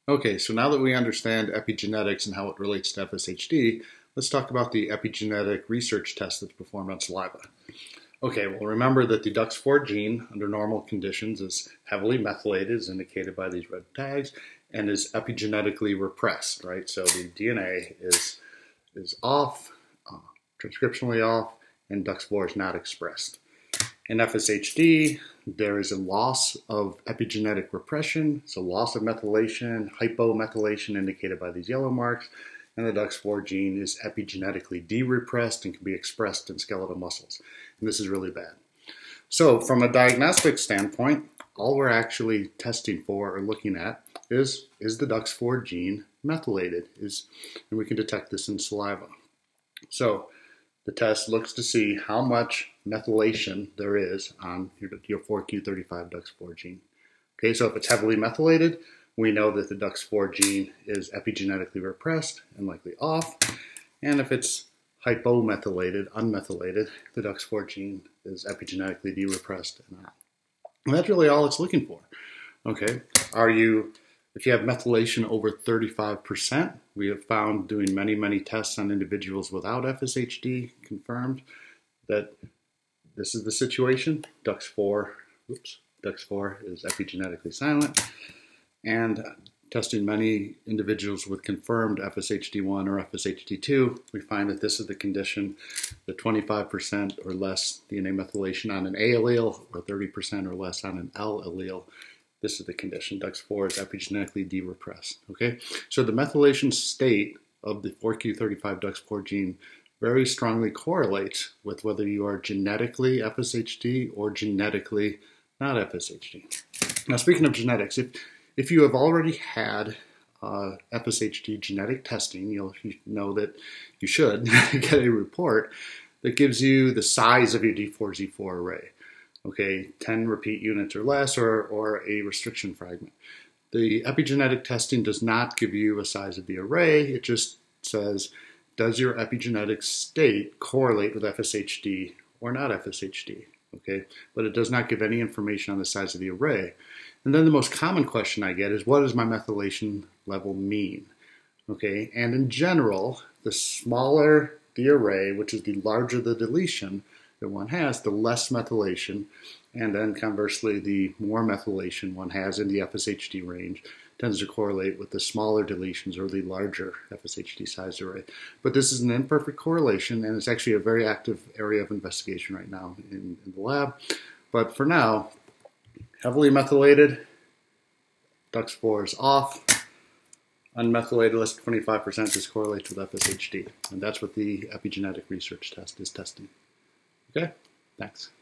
Okay, so now that we understand epigenetics and how it relates to FSHD, let's talk about the epigenetic research test that's performed on saliva. Okay, well remember that the DUX4 gene under normal conditions is heavily methylated, as indicated by these red tags, and is epigenetically repressed, right? So the DNA is off, transcriptionally off, and DUX4 is not expressed. In FSHD, there is a loss of epigenetic repression, so loss of methylation, hypomethylation indicated by these yellow marks, and the DUX4 gene is epigenetically de-repressed and can be expressed in skeletal muscles. And this is really bad. So from a diagnostic standpoint, all we're actually testing for or looking at is the DUX4 gene methylated? And we can detect this in saliva. So the test looks to see how much methylation there is on your 4q35 DUX4 gene. Okay, so if it's heavily methylated, we know that the DUX4 gene is epigenetically repressed and likely off. And if it's hypomethylated, unmethylated, the DUX4 gene is epigenetically de-repressed and on. And that's really all it's looking for. Okay, if you have methylation over 35%, we have found doing many tests on individuals without FSHD confirmed that this is the situation. DUX4 is epigenetically silent. And testing many individuals with confirmed FSHD1 or FSHD2, we find that this is the condition, the 25% or less DNA methylation on an A allele or 30% or less on an L allele. This is the condition. DUX4 is epigenetically de-repressed. Okay, so the methylation state of the 4q35 DUX4 gene very strongly correlates with whether you are genetically FSHD or genetically not FSHD. Now, speaking of genetics, if you have already had FSHD genetic testing, you know that you should get a report that gives you the size of your D4Z4 array. Okay, 10 repeat units or less, or a restriction fragment. The epigenetic testing does not give you a size of the array. It just says, does your epigenetic state correlate with FSHD or not FSHD? Okay, but it does not give any information on the size of the array. And then the most common question I get is, what does my methylation level mean? Okay, and in general, the smaller the array, which is the larger the deletion that one has, the less methylation, and then conversely, the more methylation one has in the FSHD range tends to correlate with the smaller deletions or the larger FSHD size array. But this is an imperfect correlation, and it's actually a very active area of investigation right now in the lab. But for now, heavily methylated, DUX4 is off. Unmethylated, less than 25%, this correlates with FSHD. And that's what the epigenetic research test is testing. Okay, thanks.